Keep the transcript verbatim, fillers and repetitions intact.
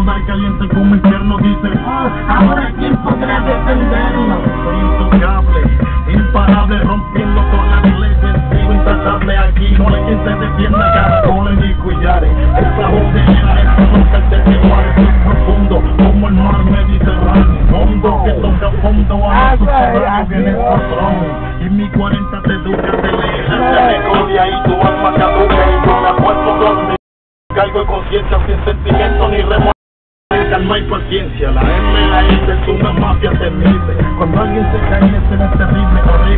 sudar caliente como infierno. Dice, oh, ahora quién podrá defenderlo. Soy intocable, imparable, rompiendo todas las leyes. Sigo intratable aquí, no le quien se defienda. Caracoles y collares, esa jodera, esa roca de Teguares. Soy profundo, como el mar Mediterráneo. Hondo que toca fondo a los subterráneos. Viene el patrón y mi cuarenta te educa, te lee la memoria y tu alma caduca. Y yo me acuerdo dormir, cargo de conciencia sin sentimiento ni remordimiento. Calma y paciencia, la M, la S es una mafia temible. Cuando alguien se cae, escena terrible, horrible.